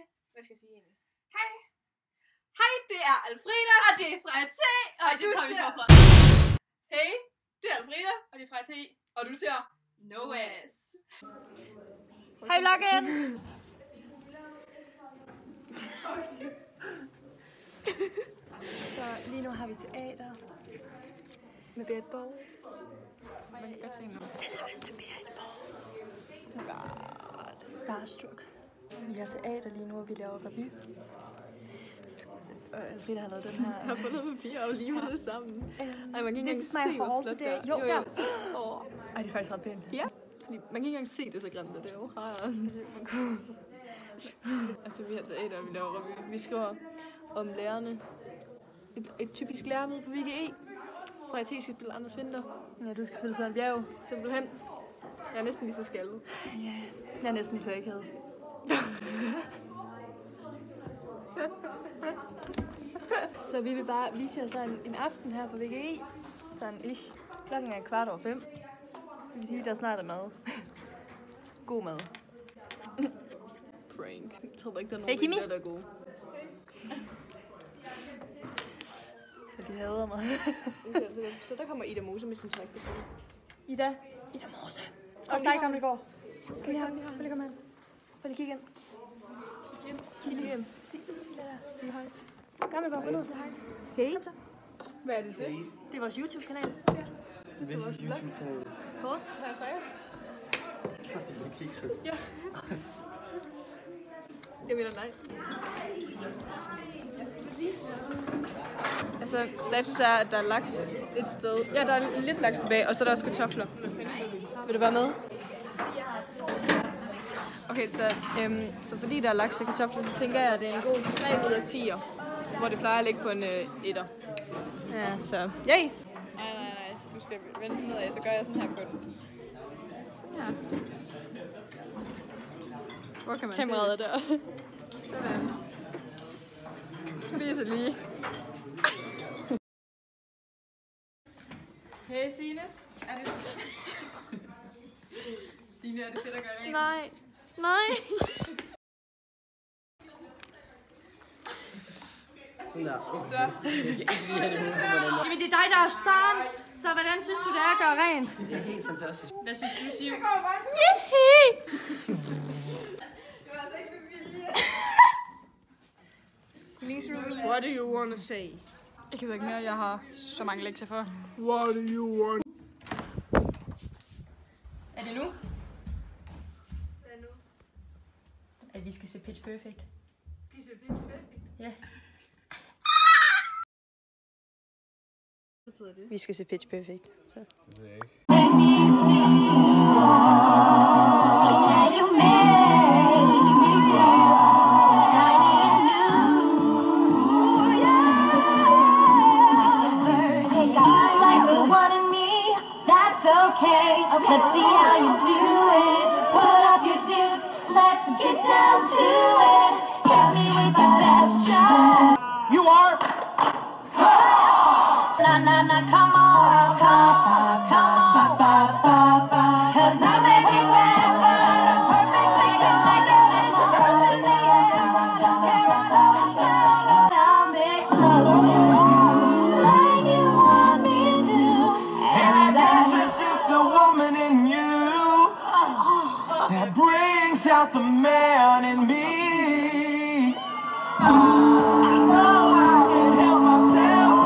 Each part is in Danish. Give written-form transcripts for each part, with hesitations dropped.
Hvad skal jeg sige egentlig? Hej! Hej, det er Alfrida, og det er Freja T, og du ser... Hey, det er Alfrida, og det er Freja T, og du ser NOAS. Hej vloggen! Så lige nu har vi teater med Berit Borg. Man kan godt se noget. Selveste Berit Borg. Starstruck. Vi har teater lige nu, og vi laver revy. Alfreda har lavet den her. Jeg har fundet papir og limet det sammen. Ej, man kan ikke engang se, hvor flot det er. Jo, der. Ej, det er faktisk ret pænt. Ja. Fordi man kan ikke engang se det så grimt, det er jo altså, vi har teater, og vi laver revy. Vi skriver om lærerne. Et typisk lærermøde på VGE. Freja T skal spille Anders Vinter. Ja, du skal spille Søren Bjerg. Simpelthen. Jeg er næsten lige så skaldet. Ja, jeg er næsten lige så akavet. Så vi vil bare vise jer sådan en aften her på VGE. Sådan ish. Klokken er 5:15. Det vil sige, at der snart er mad. God mad. Prank. Jeg tror ikke, der er nogen, der er gode. For de hader mig. Så der kommer Ida Mose med sin trækperson. Ida Mose. Og dig, Gammelgaard. Kom lige her. Kom lige her. Prøv lige kigge ind. Kig lige ind. Sig det der. Sig hej. Gammelgaard, gå ned og sig hej. Hey. Hvad er det så? Det er vores YouTube-kanal. Hvad er vores YouTube-kanal? Vores? Her Frejas. Klart, det bliver kikset. Ja. Jeg mener nej. Altså, status er, at der er laks et sted. Ja, der er lidt laks tilbage, og så er der også kartofler. Vil du være med? Okay, så fordi der er laks og kartofler, så tænker jeg, at det er en god 3 ud af 10'er. Hvor det plejer at ligge på en 1'er. Ja, så yay! Nej. Du skal vende den nedad, så gør jeg sådan her på den. Sådan her. Hvor kan man kameraet se det? Der. Sådan. Spiser lige. Hey Signe, er det Signe, er det fedt at gøre rent? Nej. Sådan der. Så. Jeg skal ikke lige have det hovedet på den der. Jamen det er dig, der er staren. Så hvordan synes du, det er at gøre rent? Det er helt fantastisk. Hvad synes du, Siv? What do you want to say? Jeg gider ikke mere, jeg har så mange lektier for. What do you want? Er det nu? At vi skal se Pitch Perfect. Skal I se Pitch Perfect? Ja. Hvad betyder det? Vi skal se Pitch Perfect. Så. Det ved jeg ikke. Okay, let's see how you do it. Put up your dukes, let's get down to it. Hit me with your best shot. You are. Na, come on, cause I may be bad, but I'm perfectly good like a little person in the air. Don't care what others spell, I'll make love to you like you want me to. And I Guess that's just the woman in you that brings out the man in me. I know I can help myself.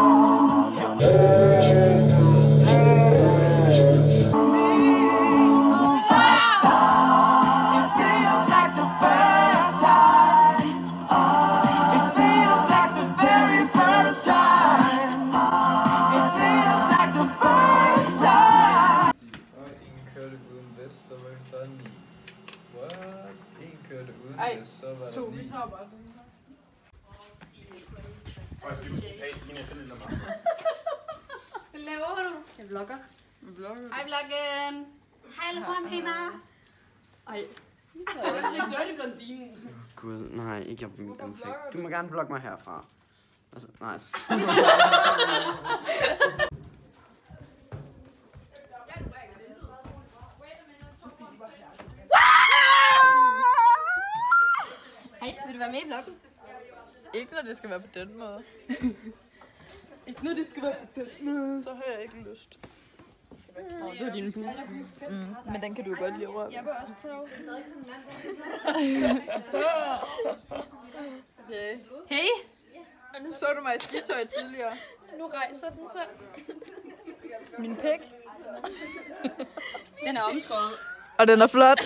It feels like the first time. It feels like the very first time. It feels like the first time. Og en kørte uden vest, så var det klart 9. What? En kørte uden vest, så var der 9. Vi tager bare den. Hey, Signe, find det nummer. Hvad laver du? Jeg vlogger. Hej vloggen! Hej alle venner! Ej. Jeg vil se Dirty Blondine. Gud, nej, ikke op i mit ansigt. Du må gerne vlogge mig herfra. Altså, nej, så... Hej, vil du være med i vloggen? Ikke når det skal være på den måde. Ikke når det skal være på den måde. Så har jeg ikke lyst. Det er din bue. Men den kan du godt lide at røre. Jeg vil også prøve. Okay. Hey! Og nu så du mig i skitøj tidligere. Nu rejser den så. Min pæk. Den er omskåret. Og den er flot.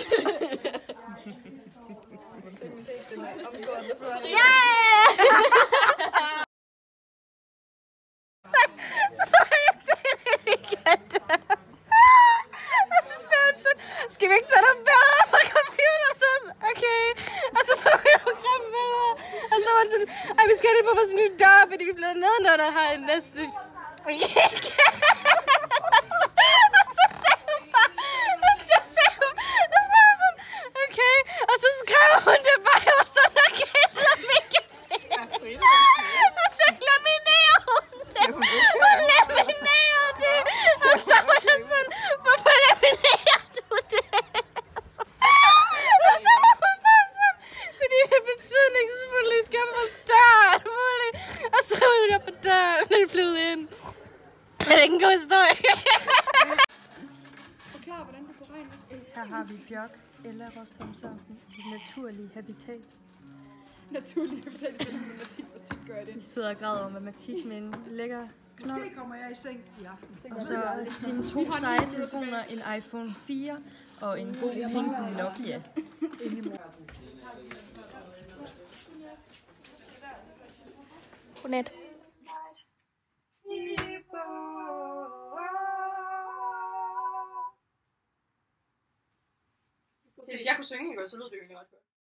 Så så jeg til det. Og så sagde hun sådan, skal vi ikke tage dig billeder på computeren? Så okay. Og så vi nogle grimme billeder. Og så var det sådan, ej, vi skal have det på vores nye dør, fordi vi bliver nedenunder her i næste... Og så sagde hun bare, okay. Og så skrev hun det bare, jeg var sådan, okay, mega fedt. Og så laminerede hun det. Hun laminerede det. Og så var jeg sådan, hvorfor laminerer du det? Og så var hun bare sådan, fordi det er betydningsfuldt, at vi skal på vores dør. Og så var hun der på døren, når de flyvede ind. Men det er ikke en god historie. Forklar, hvordan det beregnes. Her har vi Bjørk, Ella Rostholm Sørensen, i sit naturlige habitat. Naturligt habitat, selvom matematik for tit gør det. Vi sidder og græder over matematik med en lækker knold. Måske kommer jeg i seng i aften. Og så sine 2 seje telefoner, en iPhone 4 og en god pink Nokia. Godnat. Hvis jeg kunne synge, så lød det jo egentlig ret godt.